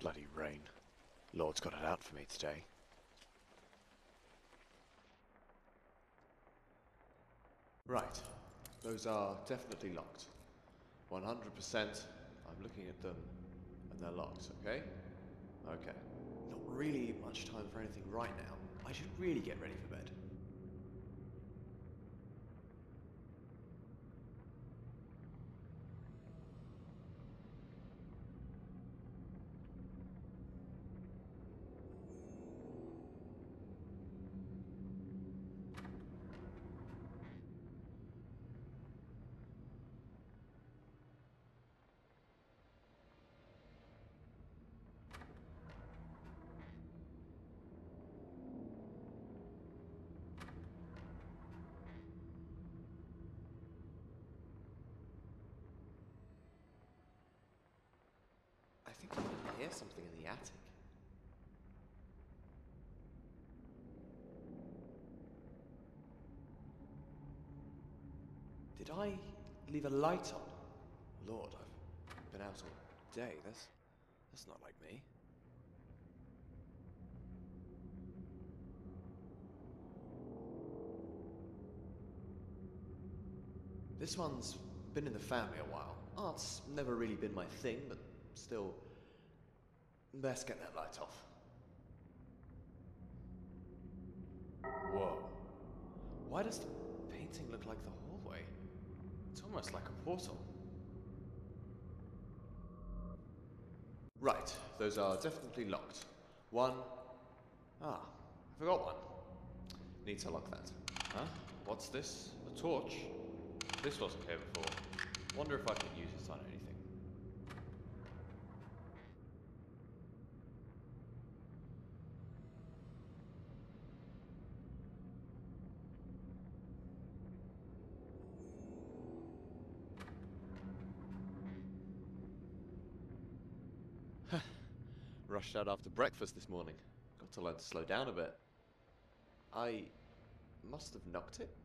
Bloody rain. Lord's got it out for me today. Right. Those are definitely locked. 100%. I'm looking at them, and they're locked, okay? Okay. Not really much time for anything right now. I should really get ready for bed. I think I can hear something in the attic. Did I leave a light on? Lord, I've been out all day. That's not like me. This one's been in the family a while. Art's never really been my thing, but still, best get that light off. Whoa. Why does the painting look like the hallway? It's almost like a portal. Right, those are definitely locked. One. Ah, I forgot one. Need to lock that. Huh? What's this? A torch? This wasn't here before. Wonder if I can use it on anything. Rushed out after breakfast this morning. Got to learn to slow down a bit. I must have knocked it?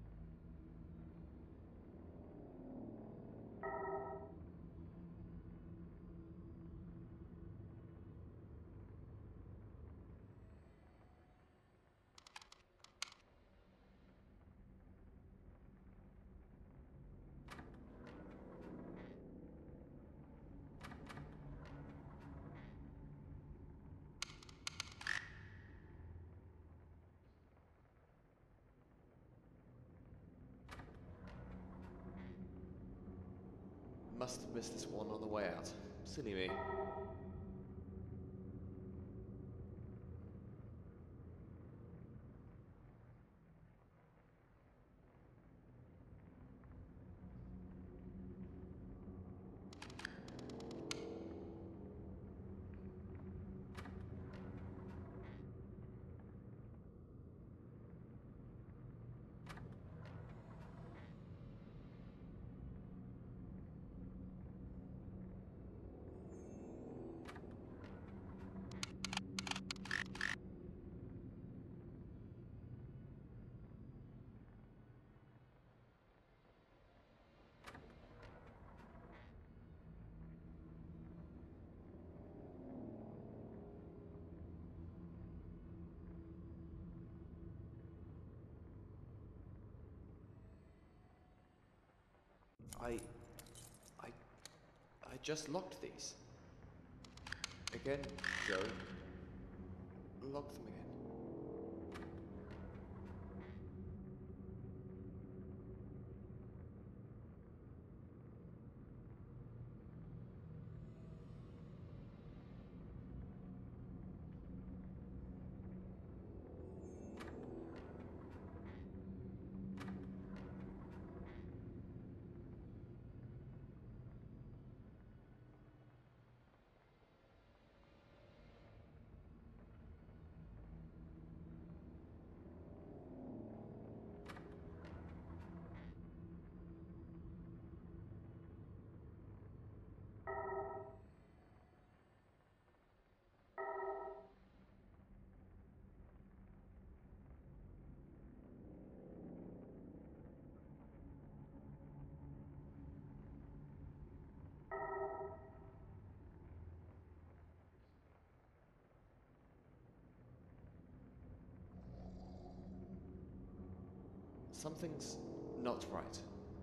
Must have missed this one on the way out. Silly me. I... I... I just locked these. Again, Joe. Lock them again. Something's not right.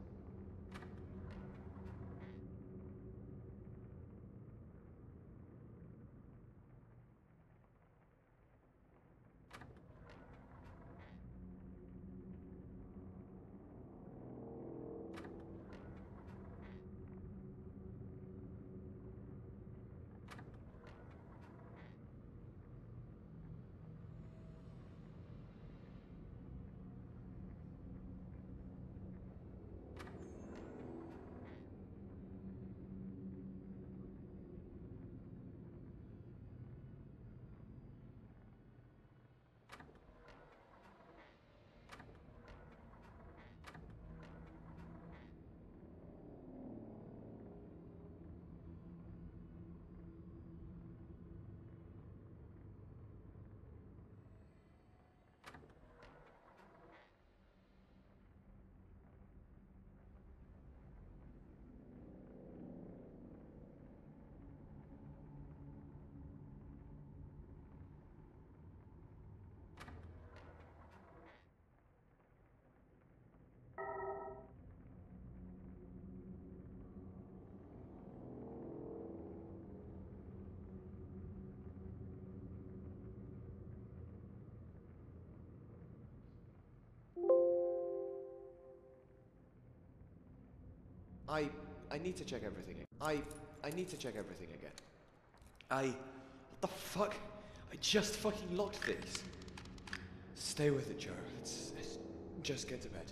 I need to check everything. I need to check everything again. What the fuck? I just fucking locked these. Stay with it, Joe. Let's just get to bed.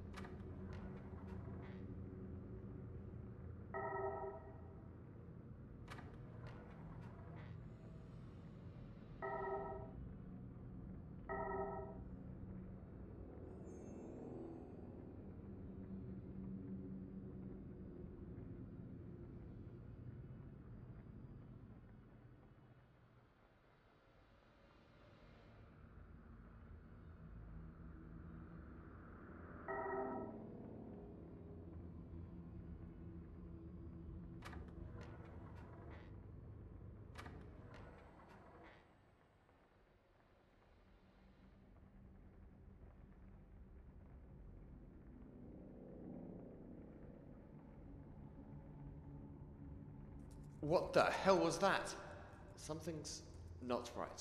What the hell was that? Something's not right.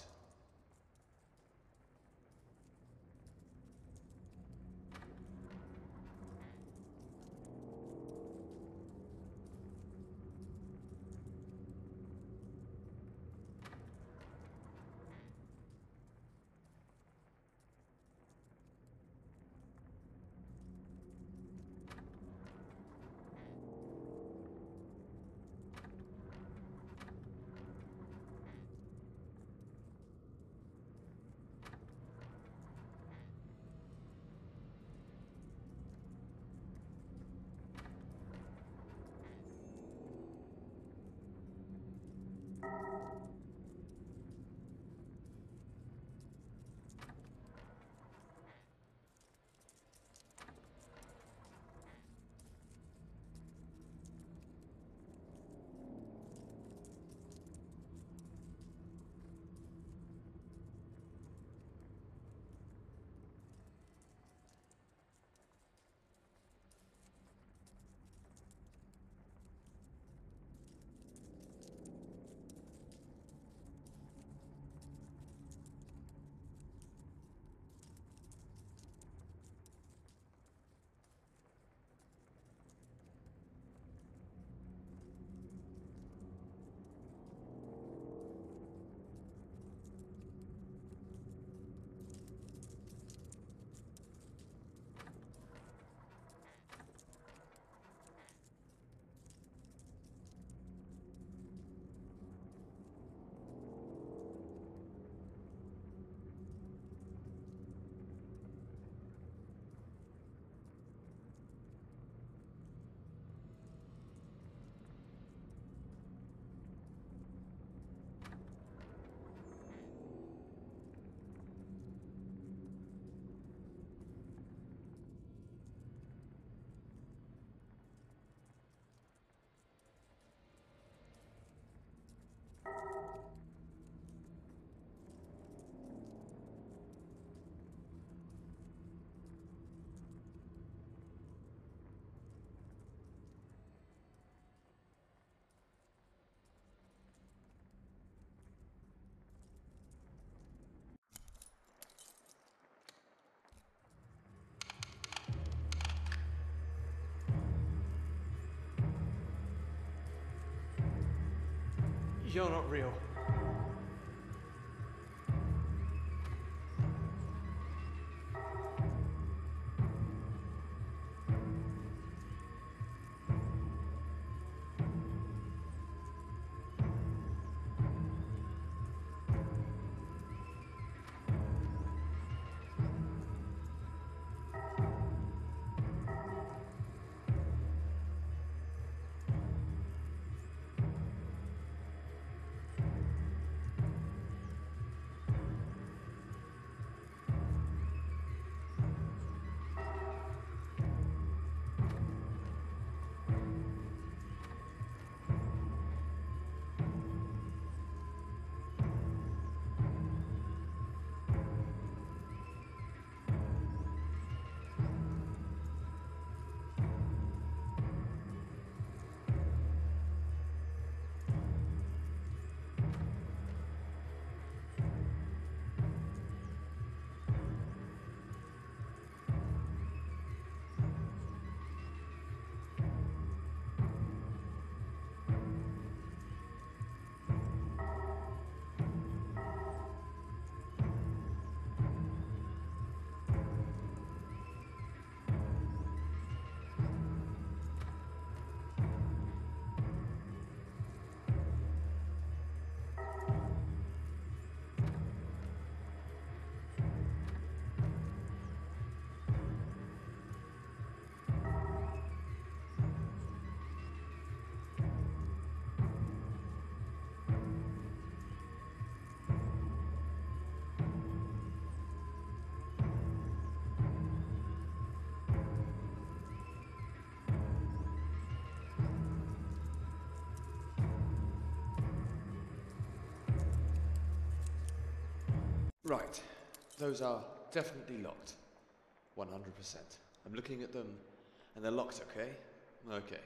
You're not real. Right, those are definitely locked. 100%. I'm looking at them, and they're locked, okay? Okay.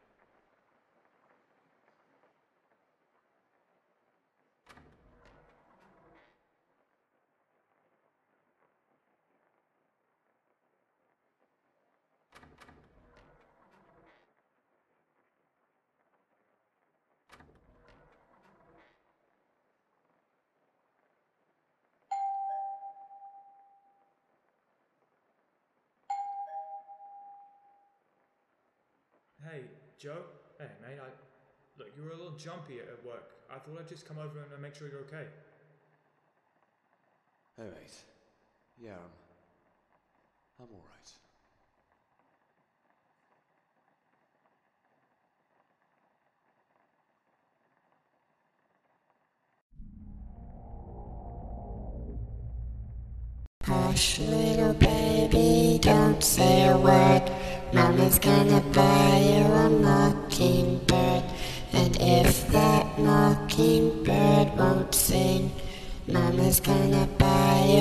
Hey, Joe? Hey, mate, look, you were a little jumpy at work. I thought I'd just come over and make sure you're okay. Oh, mate. Yeah, I'm alright. Hush, little baby, don't say a word. Mama's gonna buy you a mockingbird. And if that mockingbird won't sing, Mama's gonna buy you